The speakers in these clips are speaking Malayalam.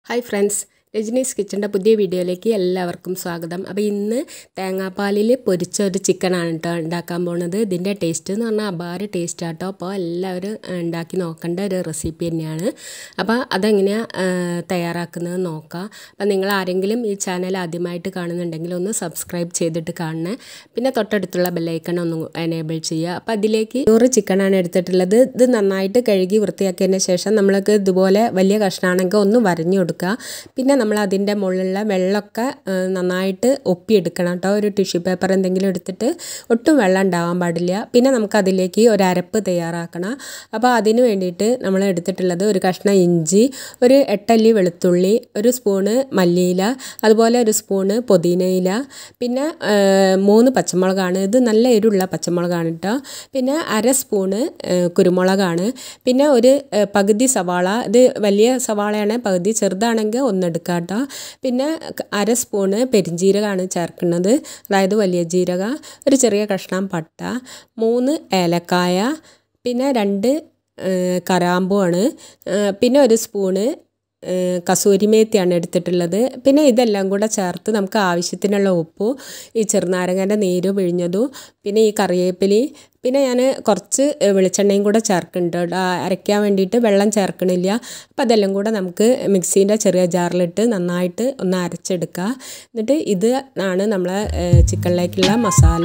Hi friends, Rajini's Kitchen പുതിയ വീഡിയോയിലേക്ക് എല്ലാവർക്കും സ്വാഗതം. അപ്പോൾ ഇന്ന് തേങ്ങാപ്പാലിൽ പൊരിച്ച ഒരു ചിക്കൻ ആണ് ഉണ്ടാക്കാൻ പോകുന്നത്. ഇതിന്റെ ടേസ്റ്റ് എന്ന് പറഞ്ഞാൽ അപാര ടേസ്റ്റ് ആട്ടോ. അപ്പോൾ എല്ലാവരും ഉണ്ടാക്കി നോക്കേണ്ട ഒരു റെസിപ്പി തന്നെയാണ്. അപ്പോൾ അതെങ്ങനെയാ തയ്യാറാക്കുന്നത് നോക്കാം. അപ്പോൾ നിങ്ങൾ ആരെങ്കിലും ഈ ചാനൽ ആദ്യമായിട്ട് കാണുന്നുണ്ടെങ്കിൽ ഒന്ന് സബ്സ്ക്രൈബ് ചെയ്തിട്ട് കാണണേ. പിന്നെ തൊട്ടടുത്തുള്ള ബെൽ ഐക്കൺ ഒന്ന് എനേബിൾ ചെയ്യുക. അപ്പോൾ അതിലേക്ക് 100 ചിക്കൻ ആണ് എടുത്തിട്ടുള്ളത്. ഇത് നന്നായിട്ട് കഴുകി വൃത്തിയാക്കിയതിന് ശേഷം നമ്മൾക്ക് ഇതുപോലെ വലിയ കഷ്ണാണെങ്കിൽ ഒന്ന് വരഞ്ഞു കൊടുക്കുക. പിന്നെ നമ്മൾ അതിൻ്റെ മുകളിലുള്ള വെള്ളമൊക്കെ നന്നായിട്ട് ഒപ്പിയെടുക്കണം കേട്ടോ. ഒരു ടിഷ്യൂ പേപ്പർ എന്തെങ്കിലും എടുത്തിട്ട് ഒട്ടും വെള്ളം ഉണ്ടാവാൻ പാടില്ല. പിന്നെ നമുക്കതിലേക്ക് ഒരു അരപ്പ് തയ്യാറാക്കണം. അപ്പോൾ അതിന് വേണ്ടിയിട്ട് നമ്മൾ എടുത്തിട്ടുള്ളത് ഒരു കഷ്ണം ഇഞ്ചി, ഒരു 8 അല്ലി വെളുത്തുള്ളി, ഒരു സ്പൂണ് മല്ലിയില, അതുപോലെ ഒരു സ്പൂണ് പുതിനയില, പിന്നെ 3 പച്ചമുളകാണ്. ഇത് നല്ല എരിവുള്ള പച്ചമുളകാണ് കേട്ടോ. പിന്നെ അര സ്പൂണ് കുരുമുളകാണ്. പിന്നെ ഒരു പകുതി സവാള, ഇത് വലിയ സവാളയാണ്, പകുതി ചെറുതാണെങ്കിൽ ഒന്നെടുക്കുക കേട്ടോ. പിന്നെ അര സ്പൂണ് പെരിഞ്ജീരകമാണ് ചേർക്കുന്നത്, അതായത് വലിയ ജീരകം, ഒരു ചെറിയ കഷ്ണം പട്ട, 3 ഏലക്കായ, പിന്നെ 2 കറാമ്പുമാണ്, പിന്നെ ഒരു സ്പൂണ് കസൂരിമേത്തിയാണ് എടുത്തിട്ടുള്ളത്. പിന്നെ ഇതെല്ലാം കൂടെ ചേർത്ത് നമുക്ക് ആവശ്യത്തിനുള്ള ഉപ്പും ഈ ചെറുനാരങ്ങൻ്റെ നീര് പിഴിഞ്ഞതും പിന്നെ ഈ കറിവേപ്പിലി, പിന്നെ ഞാൻ കുറച്ച് വെളിച്ചെണ്ണയും കൂടെ ചേർക്കുന്നുണ്ട് അരയ്ക്കാൻ വേണ്ടിയിട്ട്. വെള്ളം ചേർക്കണില്ല. അപ്പോൾ അതെല്ലാം കൂടെ നമുക്ക് മിക്സീൻ്റെ ചെറിയ ജാറിലിട്ട് നന്നായിട്ട് ഒന്ന് അരച്ചെടുക്കുക. എന്നിട്ട് ഇത് ആണ് നമ്മളെ ചിക്കനിലേക്കുള്ള മസാല.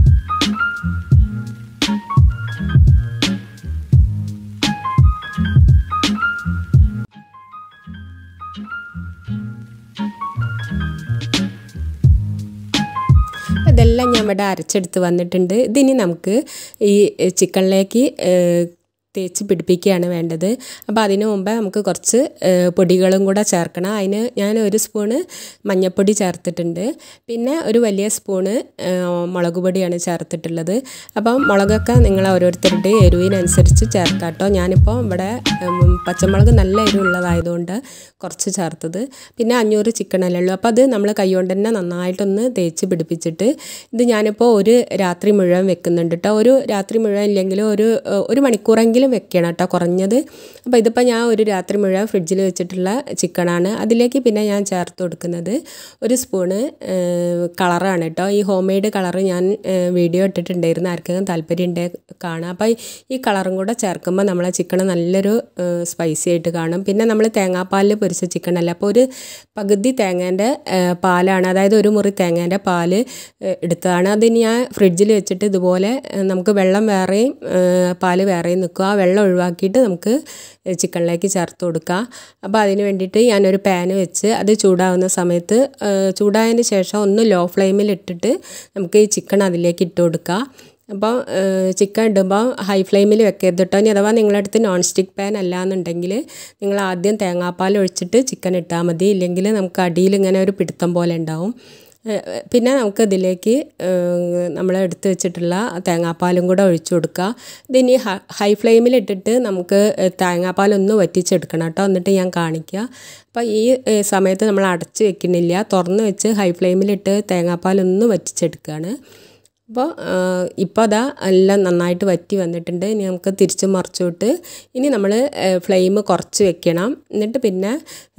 ഇതെല്ലാം ഞാൻ ഇവിടെ അരച്ചെടുത്ത് വന്നിട്ടുണ്ട്. ഇതിനി നമുക്ക് ഈ ചിക്കനിലേക്ക് തേച്ച് പിടിപ്പിക്കുകയാണ് വേണ്ടത്. അപ്പോൾ അതിന് മുമ്പ് നമുക്ക് കുറച്ച് പൊടികളും കൂടെ ചേർക്കണം. അതിന് ഞാൻ ഒരു സ്പൂണ് മഞ്ഞൾപ്പൊടി ചേർത്തിട്ടുണ്ട്. പിന്നെ ഒരു വലിയ സ്പൂണ് മുളക് പൊടിയാണ് ചേർത്തിട്ടുള്ളത്. അപ്പം മുളകൊക്കെ നിങ്ങൾ ഓരോരുത്തരുടെ എരിവിനനുസരിച്ച് ചേർക്കാം കേട്ടോ. ഞാനിപ്പോൾ ഇവിടെ പച്ചമുളക് നല്ല എരിവുള്ളതായതുകൊണ്ട് കുറച്ച് ചേർത്തത്. പിന്നെ 500 ചിക്കനല്ലേ ഉള്ളൂ. അപ്പോൾ അത് നമ്മൾ കൈകൊണ്ട് തന്നെ നന്നായിട്ടൊന്ന് തേച്ച് പിടിപ്പിച്ചിട്ട് ഇത് ഞാനിപ്പോൾ ഒരു രാത്രി മുഴുവൻ വെക്കുന്നുണ്ട് കേട്ടോ. ഒരു രാത്രി മുഴുവൻ ഇല്ലെങ്കിലും ഒരു മണിക്കൂറെങ്കിലും വെക്കണം കേട്ടോ കുറഞ്ഞത്. അപ്പോൾ ഇതിപ്പോൾ ഞാൻ ഒരു രാത്രി മുഴുവൻ ഫ്രിഡ്ജിൽ വെച്ചിട്ടുള്ള ചിക്കനാണ്. അതിലേക്ക് പിന്നെ ഞാൻ ചേർത്ത് കൊടുക്കുന്നത് ഒരു സ്പൂണ് കളറാണ് കേട്ടോ. ഈ ഹോം മെയ്ഡ് കളറ് ഞാൻ വീഡിയോ ഇട്ടിട്ടുണ്ടായിരുന്നു, ആർക്കെങ്കിലും താല്പര്യം ഉണ്ടെങ്കിൽ കാണാം. അപ്പോൾ ഈ കളറും കൂടെ ചേർക്കുമ്പോൾ നമ്മളെ ചിക്കൻ നല്ലൊരു സ്പൈസി ആയിട്ട് കാണും. പിന്നെ നമ്മൾ തേങ്ങാപ്പാലിൽ പൊരിച്ച ചിക്കനല്ല, അപ്പോൾ ഒരു പകുതി തേങ്ങേൻ്റെ പാലാണ്, അതായത് ഒരു മുറി തേങ്ങേൻ്റെ പാല് എടുത്തതാണ്. അതിന് ഞാൻ ഫ്രിഡ്ജിൽ വെച്ചിട്ട് ഇതുപോലെ നമുക്ക് വെള്ളം വേറെയും പാല് വേറെയും നിൽക്കുക. വെള്ളം ഒഴിവാക്കിയിട്ട് നമുക്ക് ചിക്കനിലേക്ക് ചേർത്ത് കൊടുക്കുക. അപ്പോൾ അതിന് വേണ്ടിയിട്ട് ഞാനൊരു പാന് വെച്ച് അത് ചൂടാവുന്ന സമയത്ത് ചൂടായതിന് ശേഷം ഒന്ന് ലോ ഫ്ലെയിമിൽ ഇട്ടിട്ട് നമുക്ക് ഈ ചിക്കൻ അതിലേക്ക് ഇട്ട് കൊടുക്കുക. അപ്പോൾ ചിക്കൻ ഇടുമ്പോൾ ഹൈ ഫ്ലെയിമിൽ വെക്കരുത് കേട്ടോ. ഇനി അഥവാ നിങ്ങളുടെ അടുത്ത് നോൺ സ്റ്റിക്ക് പാൻ അല്ലാന്നുണ്ടെങ്കിൽ നിങ്ങൾ ആദ്യം തേങ്ങാപ്പാൽ ഒഴിച്ചിട്ട് ചിക്കൻ ഇട്ടാൽ മതി. ഇല്ലെങ്കിൽ നമുക്ക് അടിയിൽ ഇങ്ങനെ ഒരു പിടുത്തം പോലെ ഉണ്ടാവും. പിന്നെ നമുക്ക് ഇതിലേക്ക് നമ്മൾ എടുത്ത് വെച്ചിട്ടുള്ള തേങ്ങാപ്പാലും കൂടെ ഒഴിച്ചു കൊടുക്കുക. ഇതിനി ഹൈ ഫ്ലെയിമിൽ ഇട്ടിട്ട് നമുക്ക് തേങ്ങാപ്പാലൊന്ന് വറ്റിച്ചെടുക്കണം കേട്ടോ. എന്നിട്ട് ഞാൻ കാണിക്കുക. അപ്പോൾ ഈ സമയത്ത് നമ്മൾ അടച്ച് വെക്കുന്നില്ല, തുറന്ന് വെച്ച് ഹൈ ഫ്ലെയിമിലിട്ട് തേങ്ങാപ്പാലൊന്ന് വറ്റിച്ചെടുക്കുകയാണ്. അപ്പോൾ ഇപ്പോൾ അതാ എല്ലാം നന്നായിട്ട് വറ്റി വന്നിട്ടുണ്ട്. ഇനി നമുക്ക് തിരിച്ച് മറിച്ചോട്ട് ഇനി നമ്മൾ ഫ്ലെയിം കുറച്ച് വെക്കണം. എന്നിട്ട് പിന്നെ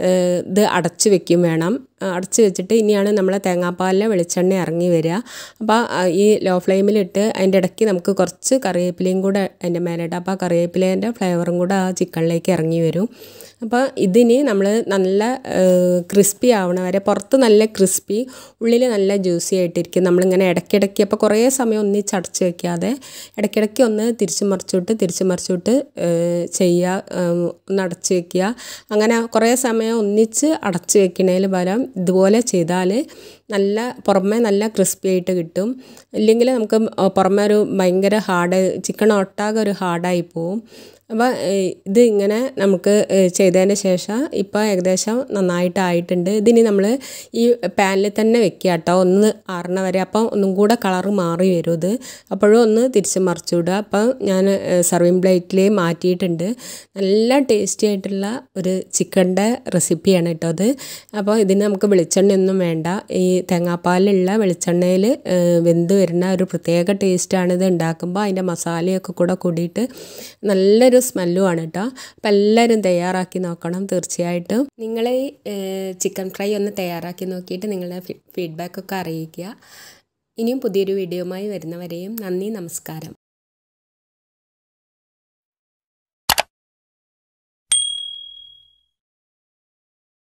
ഇത് അടച്ച് വെക്കും വേണം. അടച്ച് വെച്ചിട്ട് ഇനിയാണ് നമ്മളെ തേങ്ങാപ്പാലിലെ വെളിച്ചെണ്ണ ഇറങ്ങി വരിക. അപ്പോൾ ഈ ലോ ഫ്ലെയിമിലിട്ട് അതിൻ്റെ ഇടയ്ക്ക് നമുക്ക് കുറച്ച് കറിവേപ്പിലയും കൂടെ അതിൻ്റെ മേലിട്ട്, അപ്പോൾ ആ കറിവേപ്പിലേൻ്റെ ഫ്ലേവറും കൂടെ ആ ചിക്കനിലേക്ക് ഇറങ്ങി വരും. അപ്പോൾ ഇതിന് നമ്മൾ നല്ല ക്രിസ്പി ആവണ വരെ, പുറത്ത് നല്ല ക്രിസ്പി, ഉള്ളിൽ നല്ല ജ്യൂസി ആയിട്ടിരിക്കും. നമ്മളിങ്ങനെ ഇടയ്ക്കിടയ്ക്ക് അപ്പോൾ കുറേ സമയം ഒന്നിച്ച് അടച്ച് വയ്ക്കാതെ ഇടയ്ക്കിടയ്ക്ക് ഒന്ന് തിരിച്ച് മറിച്ചിട്ട് ചെയ്യുക, ഒന്ന് അടച്ച് വയ്ക്കുക. അങ്ങനെ കുറേ സമയം ഒന്നിച്ച് അടച്ച് വയ്ക്കണതിൽ പകരം ഇതുപോലെ ചെയ്താൽ നല്ല പുറമേ നല്ല ക്രിസ്പി ആയിട്ട് കിട്ടും. ഇല്ലെങ്കിൽ നമുക്ക് പുറമേ ഒരു ഭയങ്കര ചിക്കൻ ഒട്ടാകെ ഒരു ഹാർഡായി പോവും. അപ്പോൾ ഇത് ഇങ്ങനെ നമുക്ക് ചെയ്തതിന് ശേഷം ഇപ്പോൾ ഏകദേശം നന്നായിട്ടായിട്ടുണ്ട്. ഇതിനി നമ്മൾ ഈ പാനിൽ തന്നെ വെക്കുക കേട്ടോ, ഒന്ന് ആറണ വരെ. അപ്പം ഒന്നും കൂടെ കളറ് മാറി വരും ഇത്. അപ്പോഴും ഒന്ന് തിരിച്ച് മറിച്ചു വിടുക. അപ്പം ഞാൻ സർവിങ് പ്ലേറ്റിൽ മാറ്റിയിട്ടുണ്ട്. നല്ല ടേസ്റ്റി ആയിട്ടുള്ള ഒരു ചിക്കൻ്റെ റെസിപ്പിയാണ് കേട്ടോ അത്. അപ്പോൾ ഇതിന് നമുക്ക് വെളിച്ചെണ്ണയൊന്നും വേണ്ട. ഈ തേങ്ങാപ്പാലിലുള്ള വെളിച്ചെണ്ണയിൽ വെന്ത് വരുന്ന ഒരു പ്രത്യേക ടേസ്റ്റാണ് ഇത് ഉണ്ടാക്കുമ്പോൾ. അതിൻ്റെ മസാലയൊക്കെ കൂടെ കൂടിയിട്ട് നല്ലൊരു നല്ലൊരു സ്മെല്ലുമാണ് കേട്ടോ. അപ്പോൾ എല്ലാവരും തയ്യാറാക്കി നോക്കണം തീർച്ചയായിട്ടും. നിങ്ങൾ ചിക്കൻ ഫ്രൈ ഒന്ന് തയ്യാറാക്കി നോക്കിയിട്ട് നിങ്ങളുടെ ഫീഡ്ബാക്കൊക്കെ അറിയിക്കുക. ഇനിയും പുതിയൊരു വീഡിയോയുമായി വരുന്നവരെയും നന്ദി, നമസ്കാരം.